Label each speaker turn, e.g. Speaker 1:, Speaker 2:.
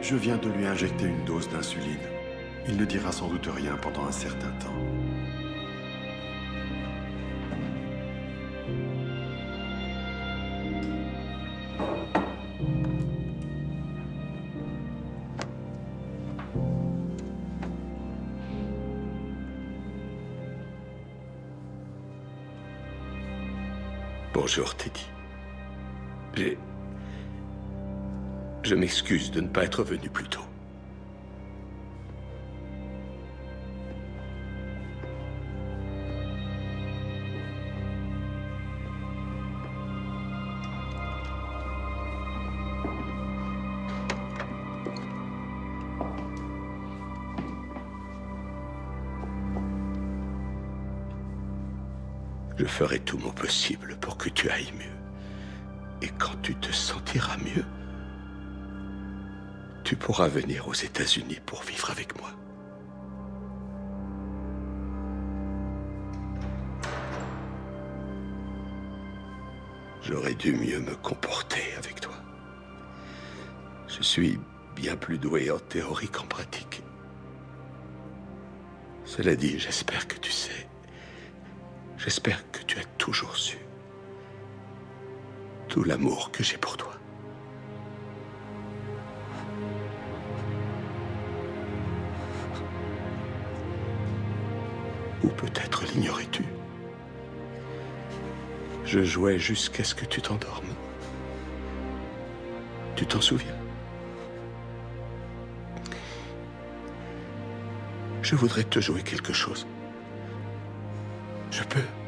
Speaker 1: Je viens de lui injecter une dose d'insuline. Il ne dira sans doute rien pendant un certain temps.
Speaker 2: Bonjour, Teddy. Je m'excuse de ne pas être venu plus tôt. Je ferai tout mon possible pour que tu ailles mieux. Et quand tu te sentiras mieux, tu pourras venir aux États-Unis pour vivre avec moi. J'aurais dû mieux me comporter avec toi. Je suis bien plus doué en théorie qu'en pratique. Cela dit, j'espère que tu sais. J'espère que tu as toujours su tout l'amour que j'ai pour toi. Ou peut-être l'ignorais-tu. Je jouais jusqu'à ce que tu t'endormes. Tu t'en souviens? Je voudrais te jouer quelque chose. Je peux?